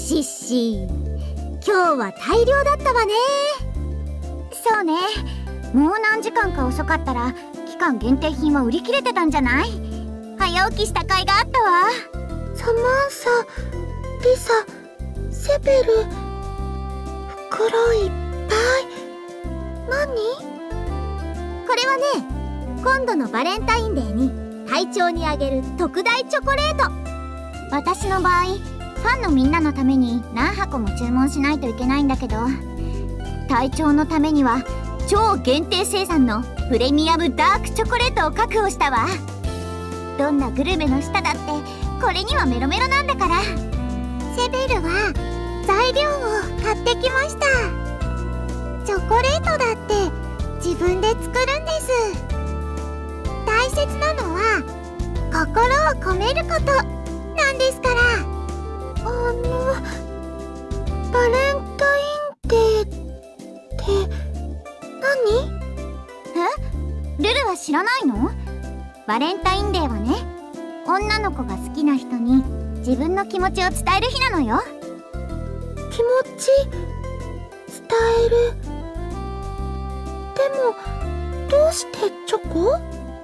シッシー、今日は大量だったわね。 そうね。もう何時間か遅かったら期間限定品は売り切れてたんじゃない？早起きした甲斐があったわ。 サマンサ、リサ、セベル、袋いっぱい。何？ これはね、今度のバレンタインデーに隊長にあげる特大チョコレート。 私の場合、ファンのみんなのために何箱も注文しないといけないんだけど、隊長のためには超限定生産のプレミアムダークチョコレートを確保したわ。どんなグルメの舌だってこれにはメロメロなんだから。 セベルは材料を買ってきました。チョコレートだって自分で作るんです。大切なのは心を込めることなんですから。バレンタインデーって何？ ルルは知らないの？バレンタインデーはね、女の子が好きな人に自分の気持ちを伝える日なのよ。 気持ち伝える。でもどうしてチョコ？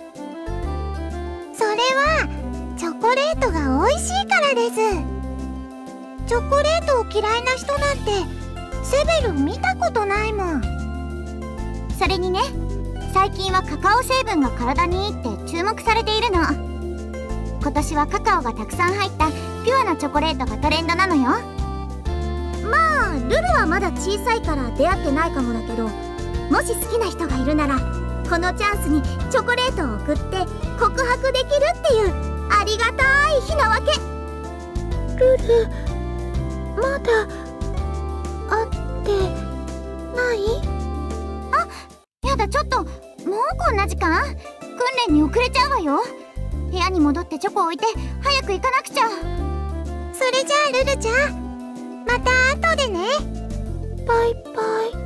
それはチョコレートが美味しいからです。チョコレートを嫌いな人なんてセベル見たことないもん。 それにね、最近はカカオ成分が体にいいって注目されているの。今年はカカオがたくさん入ったピュアなチョコレートがトレンドなのよ。 まあルルはまだ小さいから出会ってないかもだけど、もし好きな人がいるならこのチャンスにチョコレートを送って告白できるっていうありがたい日なわけ。 ルル、まだ会ってない？ あ、やだ、ちょっともうこんな時間？訓練に遅れちゃうわよ。部屋に戻ってチョコ置いて早く行かなくちゃ。 それじゃあルルちゃん、また後でね。バイバイ。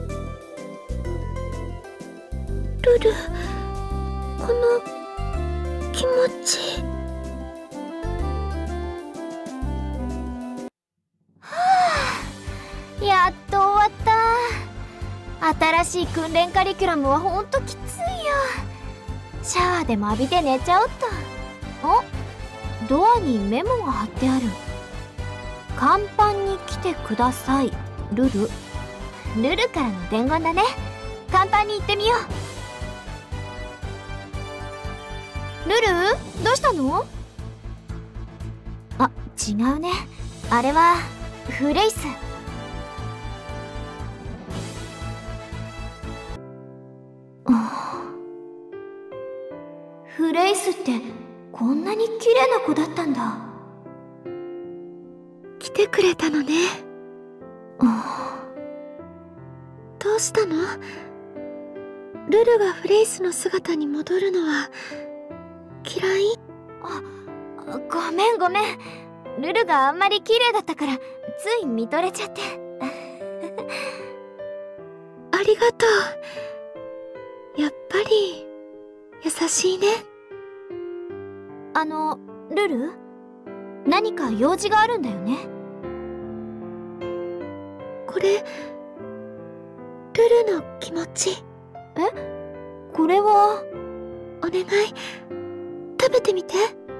ルル、この気持ち。 やっと終わった。新しい訓練カリキュラムはほんときついよ。シャワーでも浴びて寝ちゃおっと。あ、ドアにメモが貼ってある。甲板に来てください、ルル。ルルからの伝言だね。甲板に行ってみよう。ルル、どうしたの？あ、違うね。あれはフレイス。フレイスってこんなに綺麗な子だったんだ。 来てくれたのね。どうしたの？ルルがフレイスの姿に戻るのは嫌い？ ごめんごめん。ルルがあんまり綺麗だったからつい見とれちゃって。 ありがとう。やっぱり優しいね。 ルル？何か用事があるんだよね？ これ、ルルの気持ち。 これは… お願い、食べてみて。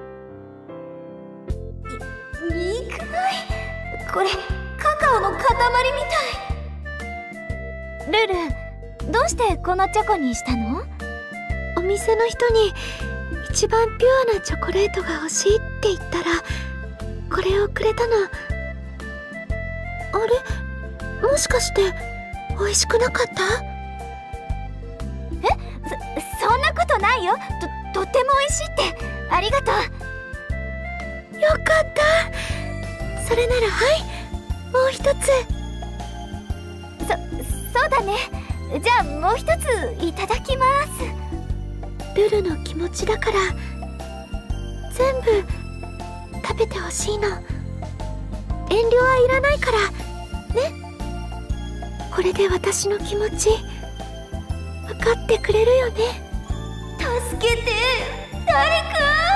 いくない。これカカオの塊みたい。ルル、どうしてこのチョコにしたの？ お店の人に一番ピュアなチョコレートが欲しいって言ったらこれをくれたの。あれ、もしかして美味しくなかった？ そんなことないよ。とっても美味しいって。ありがとう。 よかった。それならはい、もう一つ。 そうだね。じゃあもう一ついただきます。 ルルの気持ちだから全部食べてほしいの。遠慮はいらないからね。これで私の気持ち分かってくれるよね。 助けて、誰か。